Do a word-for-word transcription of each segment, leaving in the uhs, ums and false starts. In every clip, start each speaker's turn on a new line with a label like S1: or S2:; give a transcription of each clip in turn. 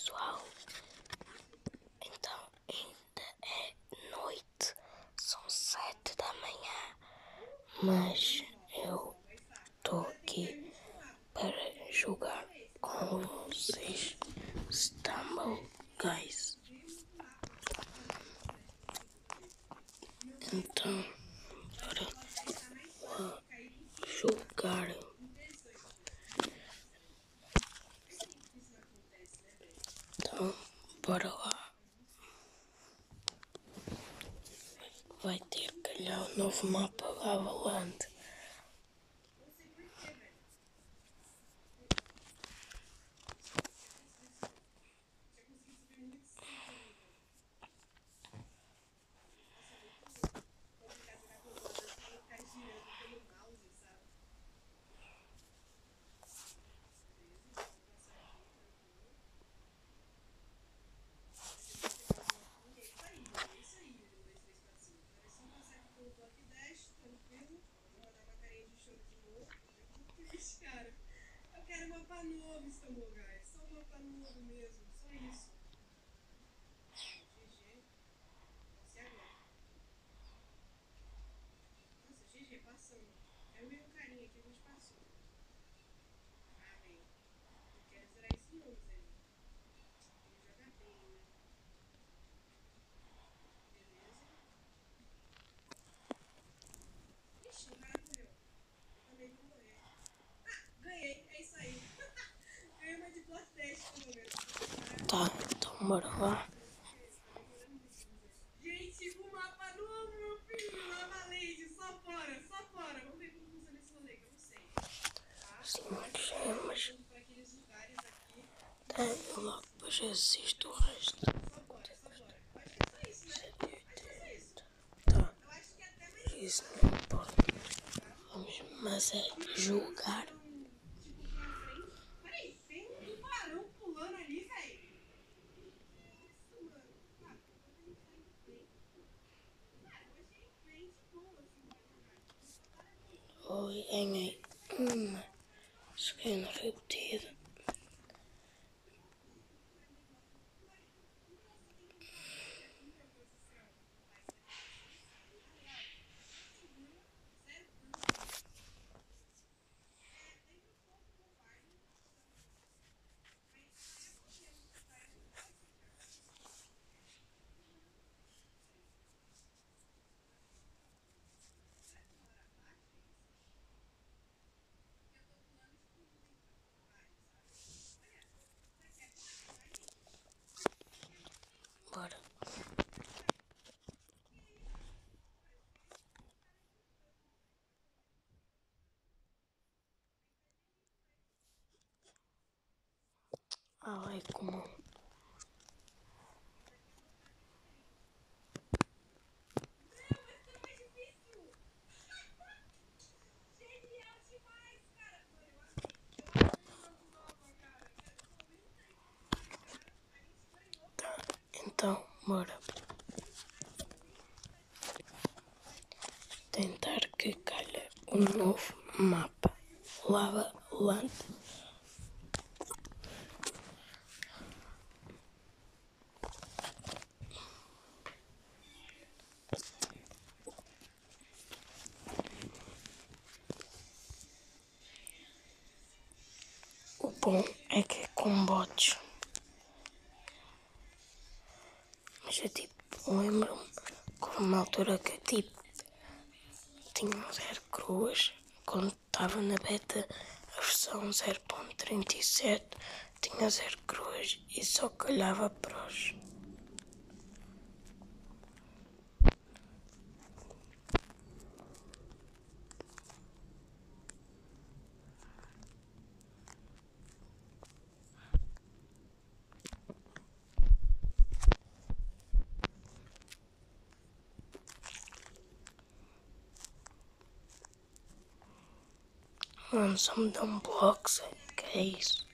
S1: pessoal, então ainda é noite, são sete da manhã, mas eu estou aqui para jogar com vocês Stumble Guys. Então, para lá jogar. Então, bora lá. Vai ter que calhar o novo mapa Lavaland.
S2: Cara, eu quero um mapa novo, Stumble Guys. Só um mapa novo mesmo, só isso. G G. Você agora. Nossa, G G, passando. É o mesmo carinha que a gente passou. Ah, bem. Eu quero zerar esse novo, Zé. Ele joga bem, né? Beleza. Ixi, o cara morreu. Eu também vou morrer. Ah, ganhei. É isso aí. Ganhei uma de Blood Dash, pelo menos.
S1: Tá, então bora lá.
S2: Gente, o mapa novo, meu filho. Lava Lady, só fora, só fora. Vamos ver como funciona esse rolê, que eu não sei. Tá?
S1: Cinco gemas.
S2: Para aqueles lugares aqui.
S1: Tá, eu logo depois assisto o resto.
S2: Só bora, só bora. Eu acho que é só isso, né?
S1: sete e
S2: Acho que é só isso.
S1: oitenta. Tá,
S2: Eu acho que é até mais
S1: por isso não importa. Vamos, mas é jogar.
S2: tipo pra frente. Peraí, tem um tubarão pulando ali, velho. Nossa, mano. Ah, pelo menos a gente tá indo bem. Cara, eu achei bem de boa, assim, pra jogar. Tipo, o batalha é boa.
S1: Oi, ganhei uma skin repetida. Bora. Ai, como... Então, bora. Tentar que calhe um novo mapa. Lava Land. O bom é que é com bots. Mas eu tipo, lembro-me que houve uma altura que tipo tinha zero cruas. Quando estava na beta, a versão zero ponto trinta e sete tinha zero cruas e só calhava pros. Mano, só me dá um bloco, que é isso?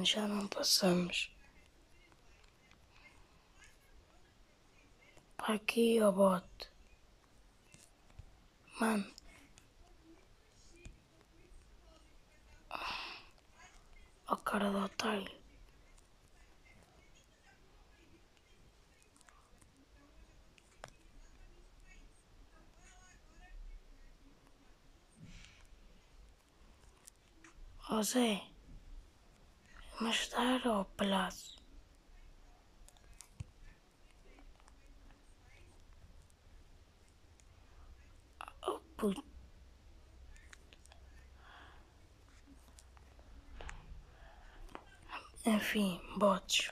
S1: Mano, já não passamos. Para aqui, ó bote. Mano. Ó cara do otário. Ó Zé. Mas dar ao palhaço. Oh puto. Enfim, botes.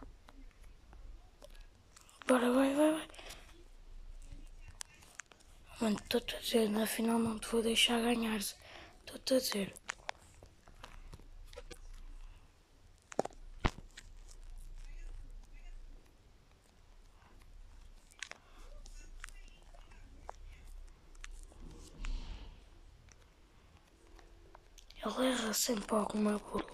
S1: Bora, vai, vai, vai. Mano, estou-te a dizer, na final não te vou deixar ganhar. Estou-te a dizer. Ele erra sempre alguma bola.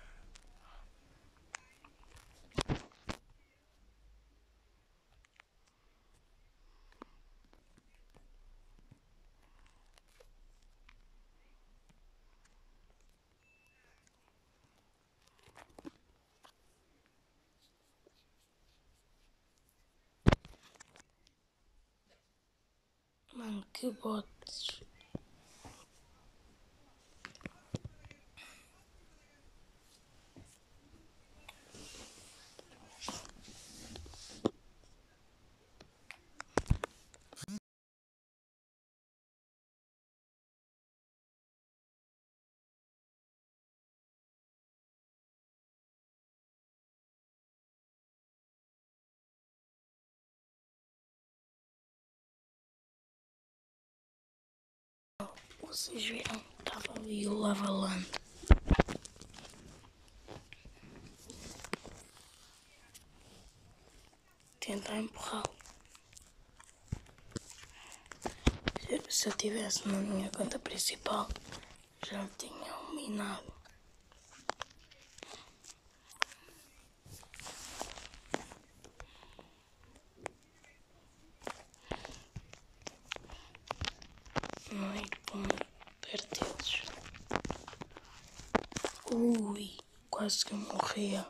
S1: Mano, que botes. Vocês viram que estava ali o Lavaland. Tentar empurrá-lo. Se, se eu estivesse na minha conta principal, já me tinham minado. Não é bom perto deles. Ui, quase que eu morria.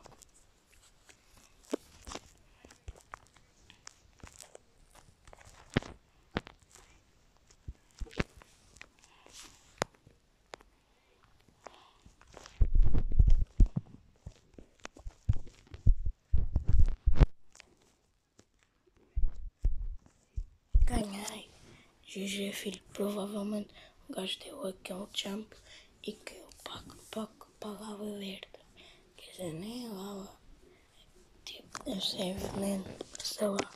S1: Ganhei. G G, filho, provavelmente o gajo deu aquele jump e que eu pago, pago, pagava verde. Quer dizer, nem lava. Tipo, eu sei veneno, sei lá.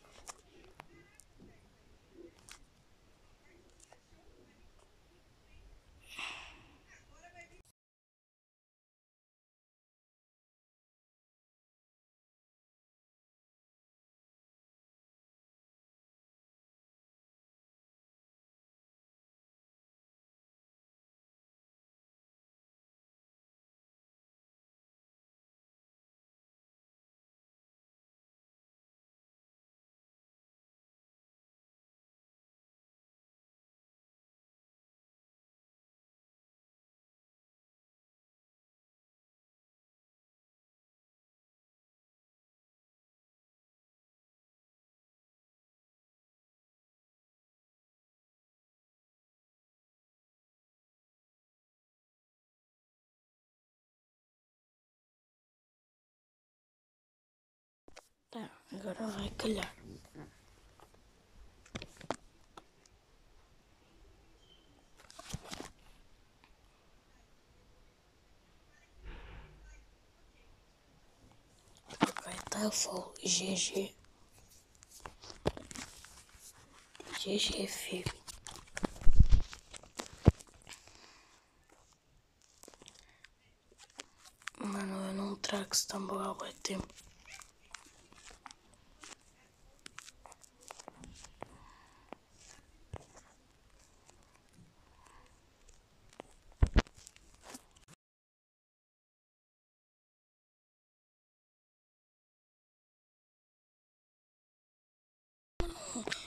S1: Tá, agora vai calhar. Ok, tá full. G G. G G, filho. Mano, eu não trago tambor há muito tempo.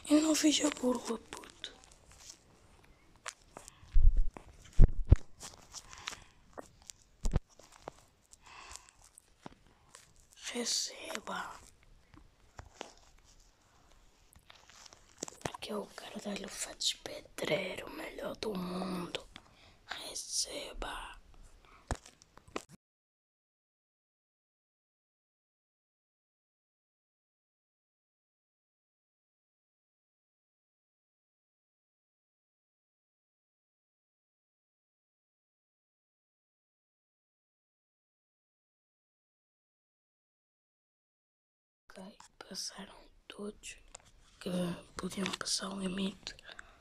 S1: Eu não fiz a burla, puto. Receba. Aqui eu quero dar-lhe o fatos pedreiro, o melhor do mundo. Receba. Ok, passaram todos que podiam passar o limite.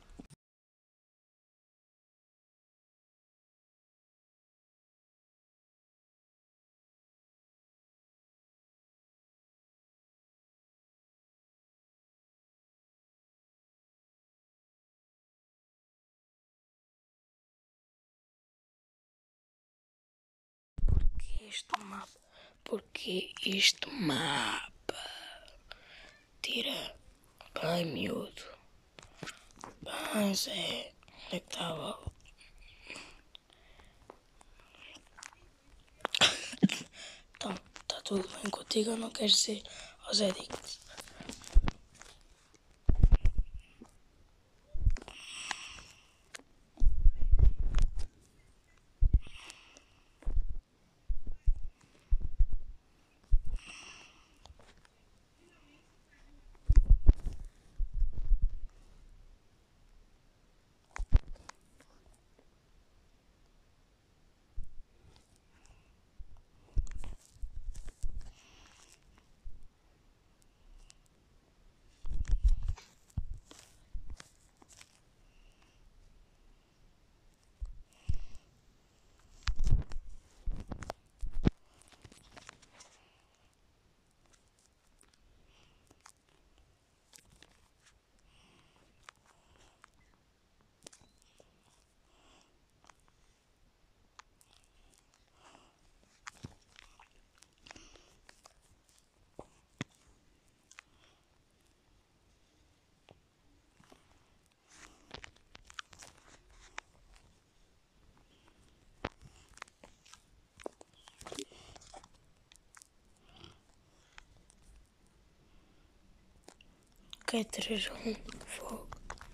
S1: Porque este mapa? Porque este mapa tira bem miúdo. Mas é. Onde é que estava? Então, está tudo bem contigo ou não queres ser aos edicts? Que é três um fogo?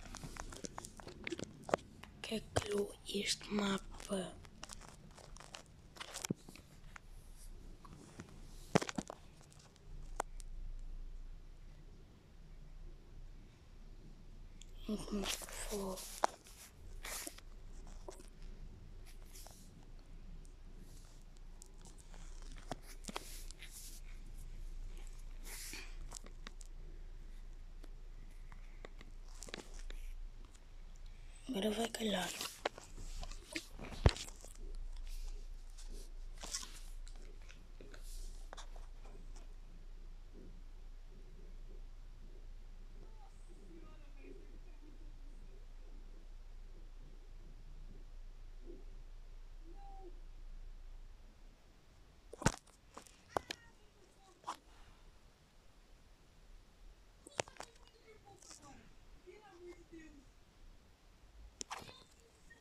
S1: Que é que criou este mapa? Um fogo. Agora vai calhar.
S2: Pelo amor de Deus.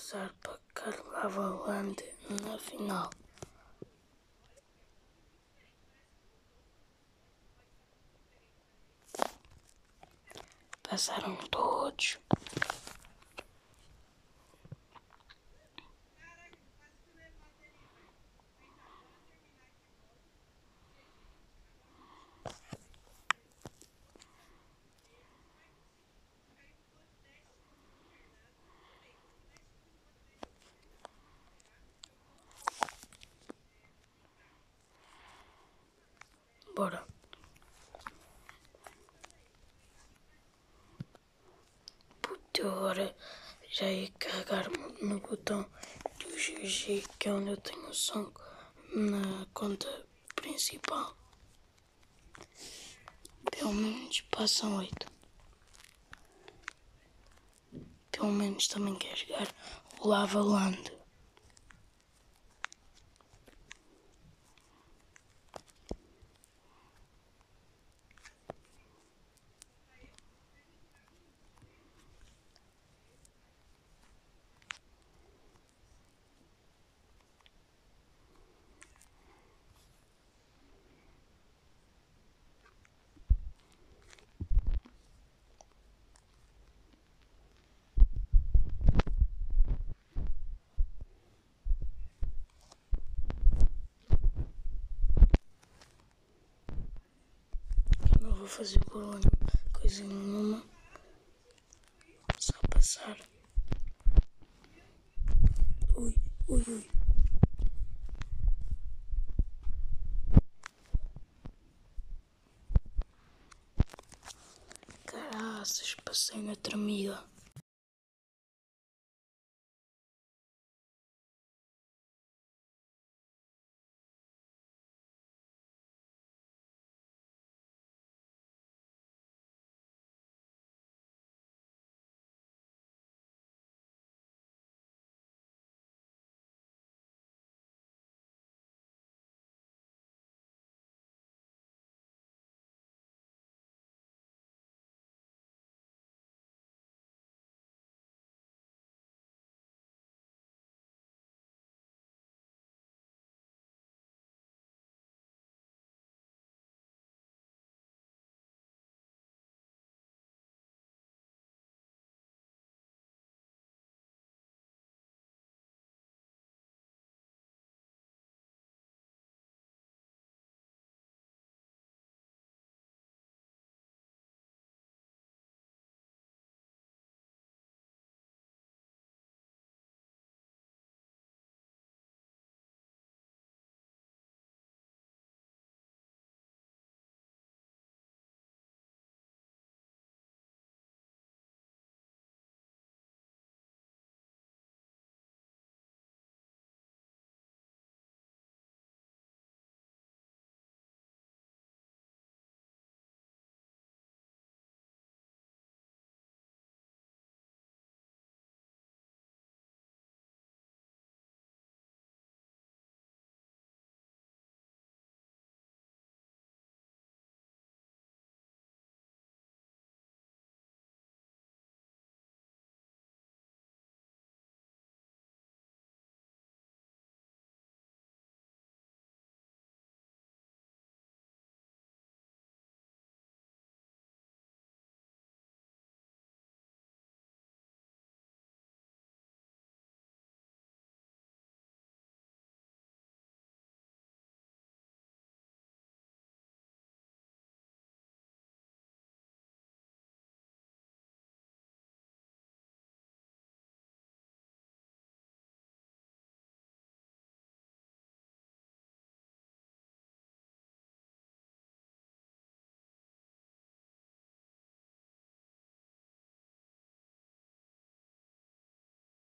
S1: passar para Carnavalante na final. Passaram todos. Bora. Puto, eu agora já ia carregar no botão do G G, que é onde eu tenho o som na conta principal. Pelo menos passam oito. Pelo menos também quer jogar o Lava Land. Eu não vou fazer barulho, coisa nenhuma. Só passar. Ui, ui, ui. Caraças, passei na tremida.